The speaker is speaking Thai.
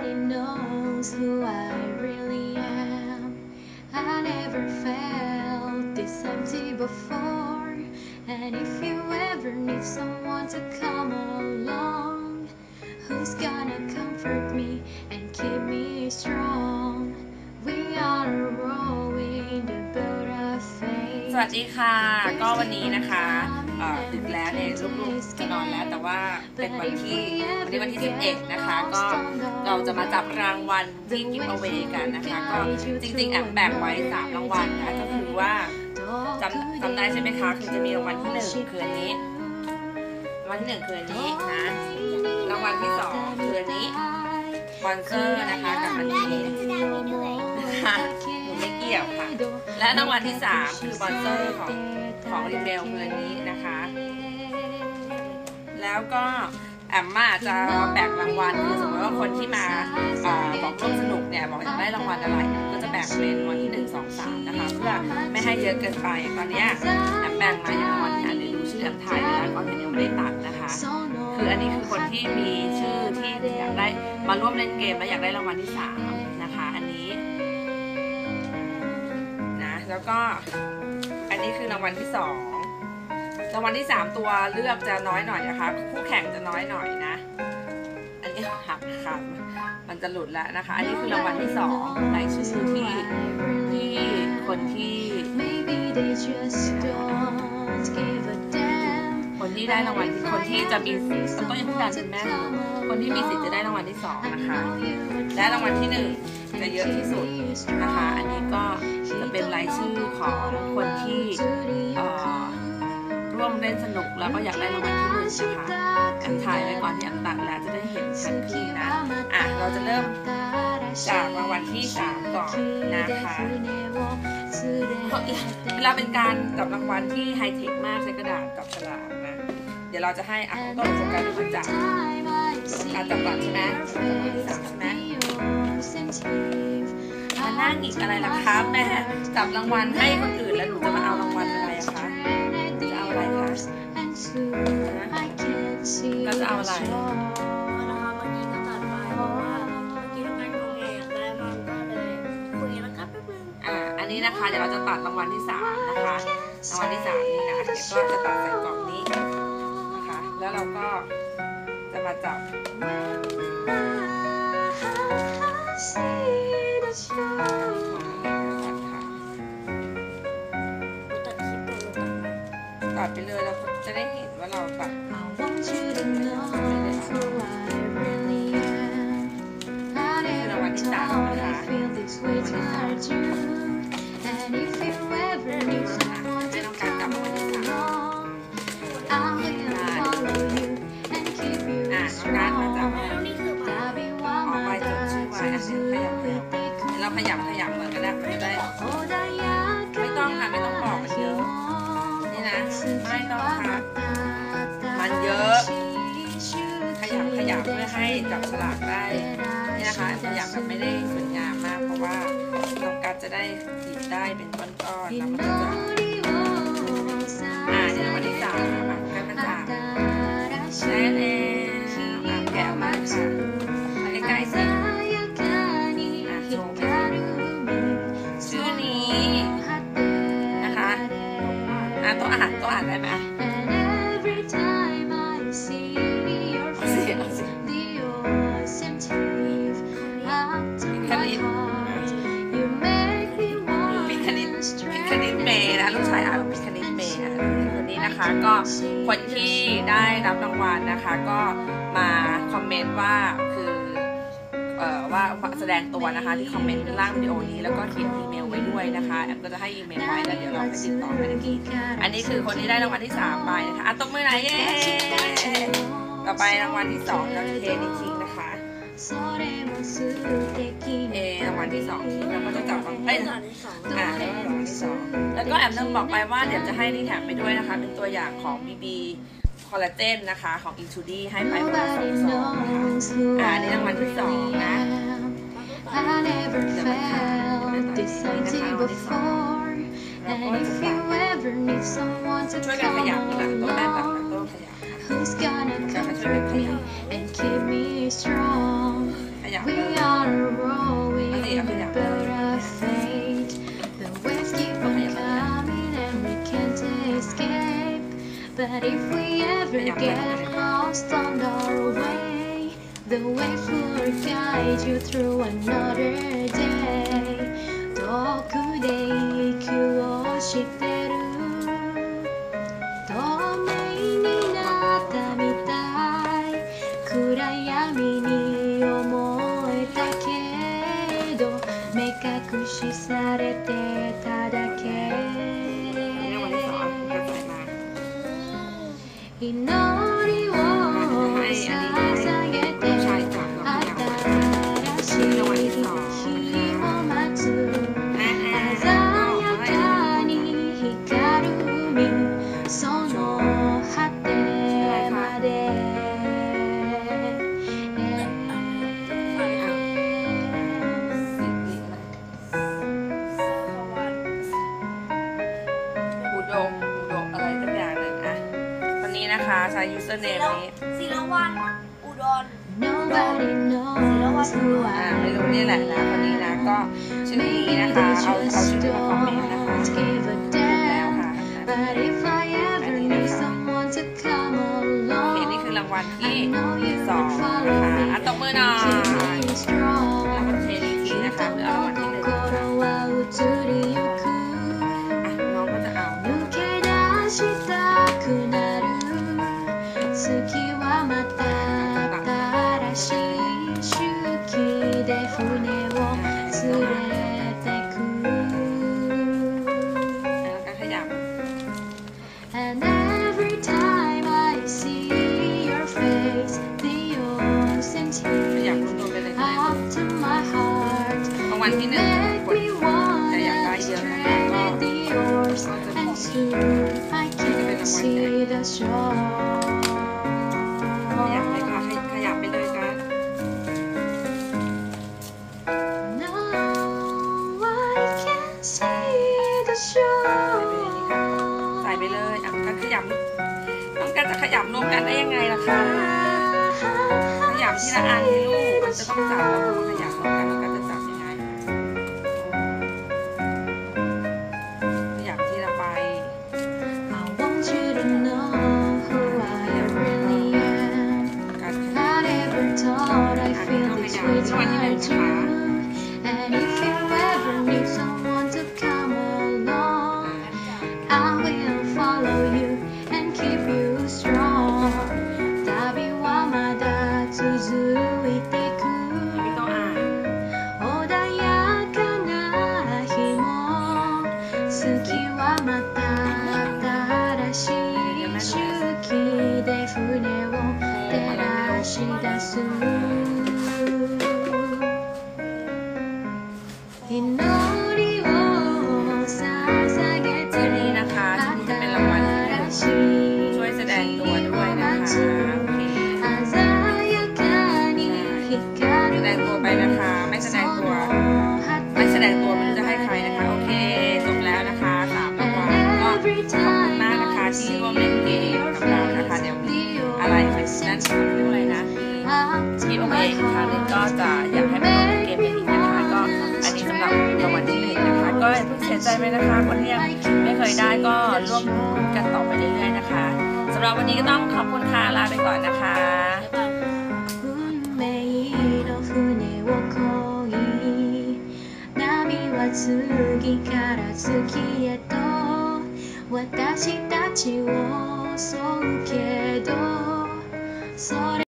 Nobody knows who I really am. I never felt this empty before. And if you ever need someone to come along, who's gonna comfort me and keep me strong? We are rowing the boat of fate. สวัสดีค่ะก็วันนี้นะคะดึกแล้วเนี่ยลูกๆจะนอนแล้วแต่ว่าเป็นวันที่11นะคะก็เราจะมาจับรางวัลที่ Give Away กันนะคะก็จริงๆแอบแบ่งไว้3รางวัลนะก็คือว่าจำได้ใช่ไหมคะคือจะมีรางวัลที่1คืออันนี้รางวัลที่1คืออันนี้นะรางวัลที่2คืออันนี้สปอนเซอร์นะคะกับอันนี้นะคะหนูไม่เกี่ยวค่ะและรางวัลที่3คือสปอนเซอร์ของรีเบลคืออันนี้นะคะแล้วก็แอมมาจะแบ่งรางวัลคือสมมติว่าคนที่มาบอกร่วมสนุกเนี่ยบอกอยากได้รางวัลอะไรก็จะแบ่งเป็นรางวัลที่1 2 3นะคะเพื่อไม่ให้เยอะเกินไปตอนนี้แอมแบ่งมาอย่างรางวัลที่ดูชื่อแอมถ่ายแล้วก็ยังไม่ได้ตัดนะคะคืออันนี้คือคนที่มีชื่อที่อยากได้มาร่วมเล่นเกมและอยากได้รางวัลที่3นะคะอันนี้นะแล้วก็อันนี้คือรางวัลที่2รางวัลที่3ตัวเลือกจะน้อยหน่อยนะคะคู่แข่งจะน้อยหน่อยนะอันนี้หักขาดมันจะหลุดแล้วนะคะอันนี้คือรางวัลที่2รายชื่อที่คนที่ได้รางวัลคนที่จะมีต้องยังพูดดังเป็นแม่คนที่มีสิทธิ์จะได้รางวัลที่2นะคะและรางวัลที่1จะเยอะที่สุดนะคะอันนี้ก็จะเป็นรายชื่อของคนที่ร่วมเล่นสนุกแล้วก็อยากได้รางวัลที่1นะคะแอมถ่ายไว้ก่อนที่แอมตัดแล้วจะได้เห็นชัดขึ้นนะเราจะเริ่มจากรางวัลที่3ก่อนนะคะเวลาเป็นการจับรางวัลที่ไฮเทคมากใช้กระดาษกับฉลากนะเดี๋ยวเราจะให้ต้องโฟกัสเป็นคนจับการจับก่อนใช่ไหม3ใช่ไหมมานั่งอีกอะไรล่ะคะแม่จับรางวัลให้คนอื่นแล้วหนูจะมาเอารางวัลอะไรอะคะจะเอาอะไรคะก็จะเอาอะไรวันนี้ก็ตัดไปเพราะว่าเมื่อกี้ทำงานของแม่อยากได้มันก็เลยคุยแล้วก็แป๊บนึงอันนี้นะคะเดี๋ยวเราจะตัดรางวัลที่3นะคะรางวัลที่3นี่นะเดี๋ยวก็จะตัดใส่กล่องนี้นะคะแล้วเราก็จะมาจับตัดไปเลยเราจะได้เห็นว่าเราตัดรางวัลที่3นะคะไม่ต้องการจับรางวัลที่3การมาจับเอาไว้จดชื่อไว้เราขยับเหมือนกันนะจะได้ไม่ต้องค่ะไม่ต้องบอกมันเยอะนี่นะไม่ต้องค่ะมันเยอะขยับเพื่อให้จับฉลากได้นี่นะคะขยับแบบไม่ได้สวยงามมากเพราะว่าน้องกัดจะได้ติดได้เป็นก้อนๆแล้วมันก็จะนี่รางวัลที่3กันมาจับแน่แน่แกะมาค่ะใกล้ๆสิโชว์ไปชื่อนี้นะคะต้องอ่านได้ไหมคณิตเมย์นะลูกชายพิคณิตเมย์คนนี้นะคะก็คนที่ได้รับรางวัลนะคะก็มาคอมเมนต์ว่าคือว่าแสดงตัวนะคะที่คอมเมนต์ล่างวิดีโอนี้แล้วก็เขียนอีเมลไว้ด้วยนะคะแอมก็จะให้อีเมลไว้แล้วเดี๋ยวเราไปติดต่อกันอีกทีอันนี้คือคนที่ได้รางวัลที่3ไปนะคะตบมือหน่อยเย้ต่อไปรางวัลที่2เราเทนิคิงนะคะรางวัลที่2ที่เราก็จะจับรางวัลที่2แล้วก็แอมต้องบอกไปว่าเดี๋ยวจะให้รีแถมไปด้วยนะคะเป็นตัวอย่างของ BB คอลลาเจนนะคะของ Intudy ให้ไปคนละ2 ซองนะคะนี่รางวัลที่2นะช่วยกันขยับหลังตัวแม่ตัดหลังตัวขยับจะมาช่วยกันขยับเลย But if we ever get lost on our way, the waves will guide you through another day. 遠くで息をしてる透明になったみたい暗闇に思えたけど目隠しされてただけ祈りを捧げて新しい日を待つ鮮やかに光る海その果てまでอุดมอะไรสักอย่างหนึ่งอ่ะวันนี้นะคะใช้ username นี้ศิลวันอุดร Nobody knows who ไม่รู้ I นี่แหละนะคนนี้นะก็ชื่อนี้นะคะเอาชื่อมาคอมเมนต์นะคะ give a แล้ว damn ค่ะ But if I ever need someone to come โอเค along นี่คือรางวัล I ที่ know you สอง will นะ follow คะ me อ่ะตบมือหน่อย keep me strong รางวัลเทนิทีนะคะเพื่อเอารางวัลที่หนึ่งค่ะ心は移りゆくอ่ะน้องก็จะเอา抜け出したくなる月はまた新しい周期で船を連れてくแล้วก็ขยับ And every time I see your face the ocean ขยับ tears รวมๆไปเลยก็ได้ up to my heart รางวัล You ที่หนึ่ง make กด me wanna แต่อยากได้เยอะนะคะก็ strand the oars and soon I can see the shore ขยับเลยค่ะขยับไปเลยค่ะ Now I can see the shore ใส่ไปเลยอ่ะก็ขยับน้องกันจะขยับรวมกันได้ยังไงล่ะคะขยับทีละอันสิลูกมันจะต้องจับแล้วพอมาขยับรวมกันแล้วก็จะจับยังไงขยับทีละใบ I want you to know who I really am การขยับ I never thought I'd feel this way toward you And if you ever need someone to come along I will follow you and keep you strong 旅はまだ続いてくไม่ต้องอ่าน穏やかな日も月はまた新しい周期で船を照らし出す祈りを捧げてชื่อนี้นะคะชื่อนี้จะเป็นรางวัลที่ช่วยแสดงตัวด้วยนะคะโอเค鮮やかに光แสるดงตัวไปนะคะไม่แสดงตัวไม่รู้จะให้ใครนะคะโอเคจบแล้วนะคะสามรางวัลก็ขอบคุณมากนะคะที่ร่วมเล่นเกมกับเรานะคะเดี๋ยวมีอะไรเป็นนั่นคืออะไรนะที่โอเคอีกครั้งหนึ่งก็จะอยากให้มาร่วมเกมกันอีกนะคะก็อันนี้สำหรับรางวัลที่หนึ่งนะคะก็อย่าเพิ่งเสียใจไปนะคะคนที่ยังไม่เคยได้ก็ร่วมลุ้นกันต่อไปเรื่อยๆนะคะสำหรับวันนี้ก็ต้องขอบคุณค่ะลาไปก่อนนะคะ運命の船を漕ぎ波は次から次へと私たちを襲うけどそれ